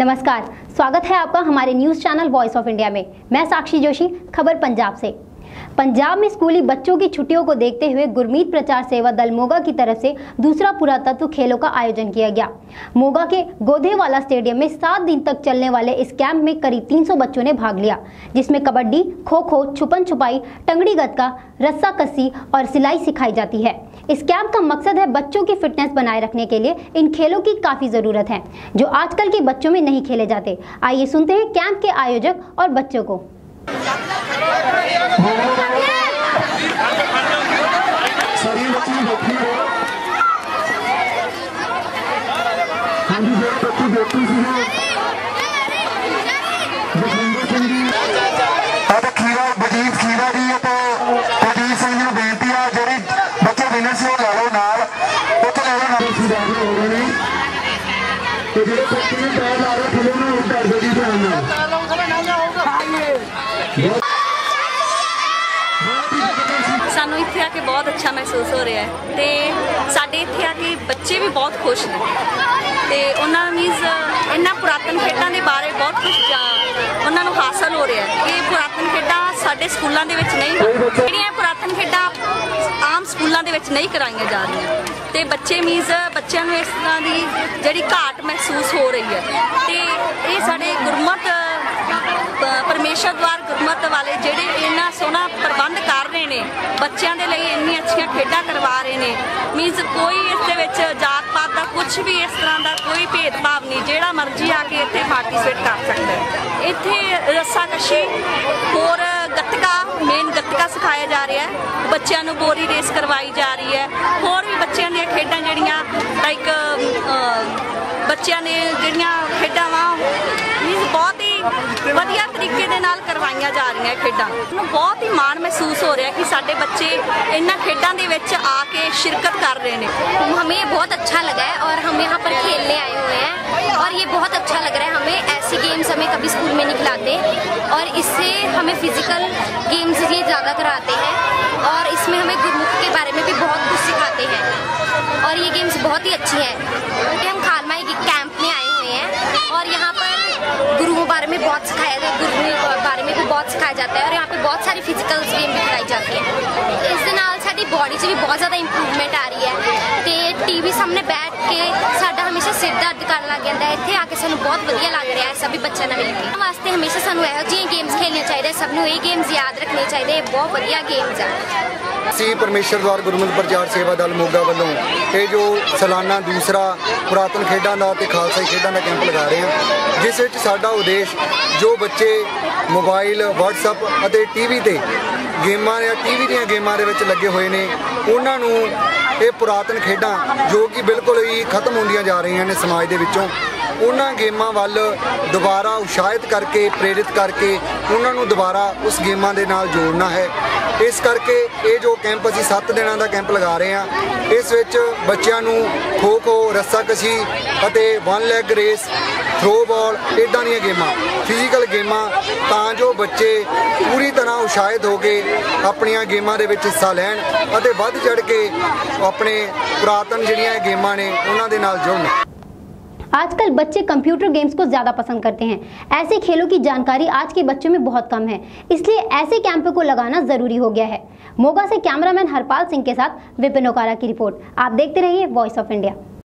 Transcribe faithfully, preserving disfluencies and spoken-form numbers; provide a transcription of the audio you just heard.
नमस्कार, स्वागत है आपका हमारे news channel voice of India में। मैं साक्षी जोशी, खबर पंजाब से। पंजाब में स्कूली बच्चों की छुट्टियों को देखते हुए गुरमीत प्रचार सेवा दल मोगा की तरफ से दूसरा पुरातत्व खेलों का आयोजन किया गया। मोगा के गोधेवाला स्टेडियम में सात दिन तक चलने वाले इस कैंप में करीब तीन सौ बच्चों ने भाग लिया, जिसमें कबड्डी, खो खो, छुपन छुपाई, टंगड़ी गतका, रस्सा कस्सी और सिलाई सिखाई जाती है। इस कैंप का मकसद है बच्चों की फिटनेस बनाए रखने के लिए इन खेलों की काफी जरूरत है, जो आजकल के बच्चों में नहीं खेले जाते। आइए सुनते हैं कैंप के आयोजक और बच्चों को। सानू इत्थे आके बहुत अच्छा महसूस हो रहा है ते साडे इत्थे आके बच्चे भी बहुत खुश ने ते उन्हां मीनस इन्हां पुरातन खेडां दे बारे बहुत कुछ उन्हां नूं हासिल हो रहा है कि पुरातन खेडां साडे स्कूलां दे विच नहीं, जिहड़ियां पुरातन खेडां आम स्कूलां दे विच नहीं कराईयां जा रहीआं ते बच्चे मीनस बच्चों नूं इस तरह दी जिहड़ी घाट महसूस हो रही है ते ये साडे गुरमत परमेश्वर द्वार गुरमत वाले जेडे इन्ना सोहना प्रबंध कर रहे ने बच्चों के लिए इन्नी अच्छी खेडा करवा रहे ने। मीनस कोई इस जात पात का कुछ भी इस तरह का कोई भेदभाव नहीं, जेड़ा मर्जी आके इत्थे पार्टिसिपेट कर सकता है। इत्थे रस्सा कशी होर गतका, मेन गतका सिखाया जा रहा है, बच्चों को बोरी रेस करवाई जा रही है, होर भी बच्चों दी खेडां जेहड़ियां लाइक बच्चों ने जेहड़ियां खेडां वा मीनस बहुत ही वधिया तरीके दे नाल करवाइयां जा रही हैं खेडां। बहुत ही मान महसूस हो रहा है कि साडे बच्चे इन्हां खेडां दे विच आके शिरकत कर रहे हैं। हमें बहुत अच्छा लगा है और हम यहाँ पर खेलने आए हुए हैं और ये बहुत अच्छा लग रहा है हमें। ऐसी गेम्स हमें कभी स्कूल में नहीं खिलाते और इससे हमें फिजिकल गेम्स ये ज़्यादा कराते हैं और इसमें हमें गुरमुख के बारे में भी बहुत कुछ सिखाते हैं और ये गेम्स बहुत ही अच्छी हैं। क्योंकि हम खालमाई के कैंप में आए हुए हैं और यहाँ पर गुरुओं बारे में बहुत सिखाया जाता है, गुरु बारे में भी बहुत सिखाया जाता है और यहाँ पे बहुत सारी फिजिकल गेम भी खिलाई जाती है। इस नाल साडी बॉडी से भी बहुत ज़्यादा इंप्रूवमेंट आ रही है तो टीवी सामने बैठ के साडा हमेशा सिर दर्द कर लग जाता है। इत्थे आके सानू बहुत वधिया लग रहा है सभी बच्चों ने मिलकर। वास्ते हमेशा सानू इहो जिहियां गेम्स खेलने चाहिए, सबनू ये गेम्स याद रखने चाहिए, बहुत वधिया गेम्स है। ਅਸੀਂ ਪਰਮੇਸ਼ਰ ਦਵਾਰ ਗੁਰਮਤਿ ਪ੍ਰਚਾਰ ਸੇਵਾ ਦਲ ਮੋਗਾ ਵੱਲੋਂ ਇਹ ਜੋ ਸਾਲਾਨਾ ਦੂਸਰਾ ਪੁਰਾਤਨ ਖੇਡਾਂ ਦਾ ਤੇ ਖਾਲਸਾਈ ਖੇਡਾਂ ਦਾ ਕੈਂਪ ਲਗਾ ਰਹੇ ਹਾਂ, ਜਿਸ ਵਿੱਚ ਸਾਡਾ ਉਦੇਸ਼ ਜੋ ਬੱਚੇ ਮੋਬਾਈਲ, ਵਟਸਐਪ ਅਤੇ ਟੀਵੀ ਤੇ ਗੇਮਾਂ ਜਾਂ ਟੀਵੀ ਦੀਆਂ ਗੇਮਾਂ ਦੇ ਵਿੱਚ ਲੱਗੇ ਹੋਏ ਨੇ, ਉਹਨਾਂ ਨੂੰ ਇਹ ਪੁਰਾਤਨ ਖੇਡਾਂ ਜੋ ਕਿ ਬਿਲਕੁਲ ਹੀ ਖਤਮ ਹੁੰਦੀਆਂ ਜਾ ਰਹੀਆਂ ਨੇ ਸਮਾਜ ਦੇ ਵਿੱਚੋਂ, ਉਹਨਾਂ ਗੇਮਾਂ ਵੱਲ ਦੁਬਾਰਾ ਉਤਸ਼ਾਹਿਤ ਕਰਕੇ, ਪ੍ਰੇਰਿਤ ਕਰਕੇ ਉਹਨਾਂ ਨੂੰ ਦੁਬਾਰਾ ਉਸ ਗੇਮਾਂ ਦੇ ਨਾਲ ਜੋੜਨਾ ਹੈ। ਇਸ ਕਰਕੇ ਇਹ ਜੋ ਕੈਂਪ ਅਸੀਂ ਸੱਤ ਦਿਨਾਂ ਦਾ ਕੈਂਪ ਲਗਾ ਰਹੇ ਹਾਂ, ਇਸ ਵਿੱਚ ਬੱਚਿਆਂ ਨੂੰ ਖੋ ਖੋ, ਰੱਸਾ ਕਸ਼ੀ ਅਤੇ one leg race, throw ball ਇੱਦਾਂ ਦੀਆਂ ਗੇਮਾਂ, ਫਿਜ਼ੀਕਲ ਗੇਮਾਂ, ਤਾਂ ਜੋ ਬੱਚੇ ਪੂਰੀ ਤਰ੍ਹਾਂ ਉਤਸ਼ਾਹਿਤ ਹੋ ਕੇ ਆਪਣੀਆਂ ਗੇਮਾਂ ਦੇ ਵਿੱਚ ਹਿੱਸਾ ਲੈਣ ਅਤੇ ਵੱਧ ਚੜ੍ਹ ਕੇ ਆਪਣੇ ਪੁਰਾਤਨ ਜਿਹੜੀਆਂ ਗੇਮਾਂ ਨੇ ਉਹਨਾਂ ਦੇ ਨਾਲ ਜੁੜਨ। आजकल बच्चे कंप्यूटर गेम्स को ज़्यादा पसंद करते हैं। ऐसे खेलों की जानकारी आज के बच्चों में बहुत कम है, इसलिए ऐसे कैंप को लगाना ज़रूरी हो गया है। मोगा से कैमरामैन हरपाल सिंह के साथ विपिन ओकारा की रिपोर्ट। आप देखते रहिए वॉइस ऑफ इंडिया।